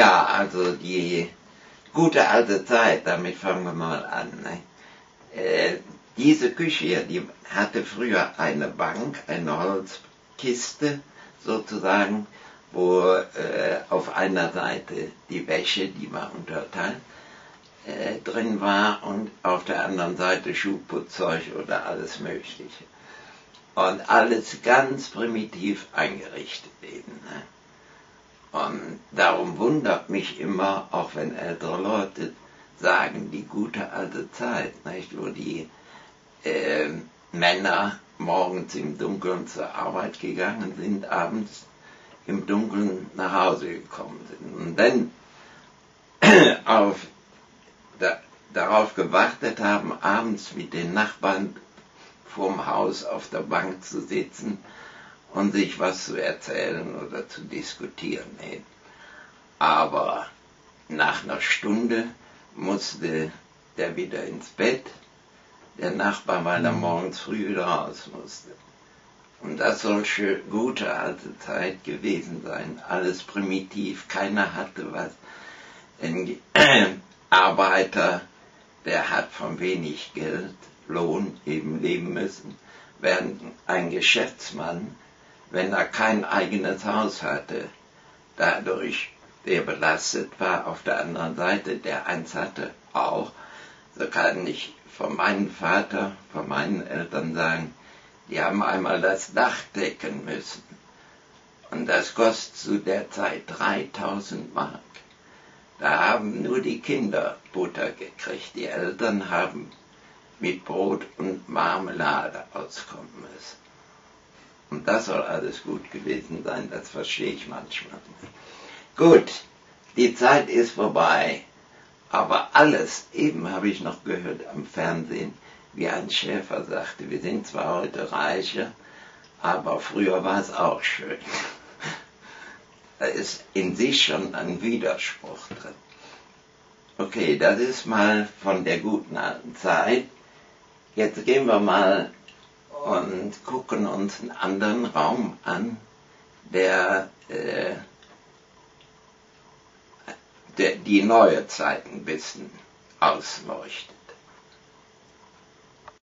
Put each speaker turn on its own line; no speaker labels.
Ja, also die gute alte Zeit, damit fangen wir mal an. Ne? Diese Küche hier, die hatte früher eine Bank, eine Holzkiste sozusagen, wo auf einer Seite die Wäsche, die war unterteilt, drin war und auf der anderen Seite Schuhputzzeug oder alles Mögliche. Und alles ganz primitiv eingerichtet eben. Ne? Und darum wundert mich immer, auch wenn ältere Leute sagen, die gute alte Zeit, nicht, wo die Männer morgens im Dunkeln zur Arbeit gegangen sind, abends im Dunkeln nach Hause gekommen sind und dann darauf gewartet haben, abends mit den Nachbarn vorm Haus auf der Bank zu sitzen und sich was zu erzählen oder zu diskutieren. Aber nach einer Stunde musste der wieder ins Bett, der Nachbar, weil er morgens früh wieder raus musste. Und das soll schön gute alte Zeit gewesen sein. Alles primitiv, keiner hatte was. Ein Arbeiter, der hat von wenig Geld, Lohn eben leben müssen, während ein Geschäftsmann, wenn er kein eigenes Haus hatte, dadurch der belastet war, auf der anderen Seite, der eins hatte, auch. So kann ich von meinem Vater, von meinen Eltern sagen, die haben einmal das Dach decken müssen. Und das kostet zu der Zeit 3000 Mark. Da haben nur die Kinder Butter gekriegt. Die Eltern haben mit Brot und Marmelade auskommen müssen. Und das soll alles gut gewesen sein, das verstehe ich manchmal nicht. Gut, die Zeit ist vorbei. Aber alles, eben habe ich noch gehört am Fernsehen, wie ein Schäfer sagte, wir sind zwar heute reicher, aber früher war es auch schön. Da ist in sich schon ein Widerspruch drin. Okay, das ist mal von der guten alten Zeit. Jetzt gehen wir mal und gucken uns einen anderen Raum an, der die neue Zeit ein bisschen ausleuchtet.